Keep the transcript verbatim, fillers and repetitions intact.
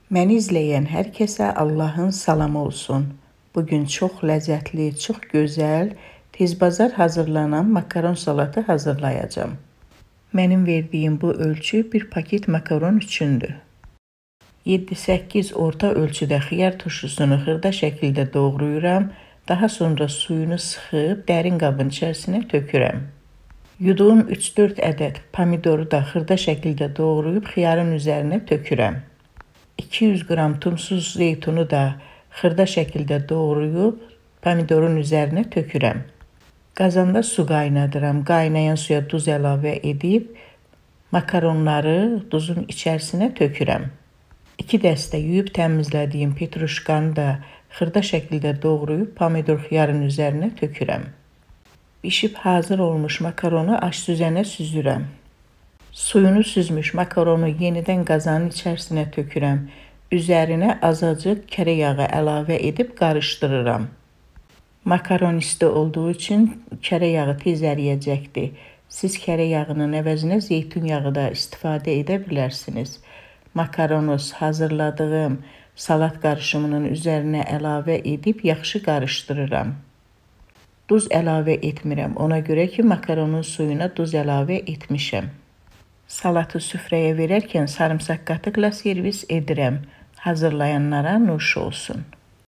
Məni izləyən hər kəsə Allahın salamı olsun. Bugün çox ləzzətli, çox gözəl, tezbazar hazırlanan makaron salatı hazırlayacağım. Mənim verdiyim bu ölçü bir paket makaron üçündür. yeddi səkkiz orta ölçüdə xiyar turşusunu xırda şəkildə doğrayıram. Daha sonra suyunu sıxıb dərin qabın içərisinə tökürəm. Yuduğum üç dörd ədəd pomidoru da xırda şəkildə doğrayıb xiyarın üzərinə tökürəm. iki yüz qram tumsuz zeytunu da xırda şəkildə doğrayıb pomidorun üzərinə tökürəm. Qazanda su qaynadıram. Qaynayan suya duz əlavə edib makaronları duzun içərisinə tökürəm. iki dəstə yuyub təmizlədiyim petruşkanı da xırda şəkildə doğrayıb pomidor xiyarın üzərinə tökürəm. Bişib hazır olmuş makaronu aş-süzənə süzürəm. Suyunu süzmüş makaronu yenidən qazanın içərisinə tökürəm. Üzərinə azacıq kərə yağı əlavə edib qarışdırıram. Makaron isti olduğu üçün kərə yağı tez əriyəcəkdir. Siz kərə yağının əvəzinə zeytun yağı da istifadə edə bilərsiniz. Makaronu hazırladığım salat qarışımının üzərinə əlavə edib yaxşı qarışdırıram. Duz əlavə etmirəm, ona görə ki, makaronun suyuna duz əlavə etmişəm. Salatı süfrəyə verərkən sarımsaq qatıqla servis edirəm. Hazırlayanlara nuş olsun.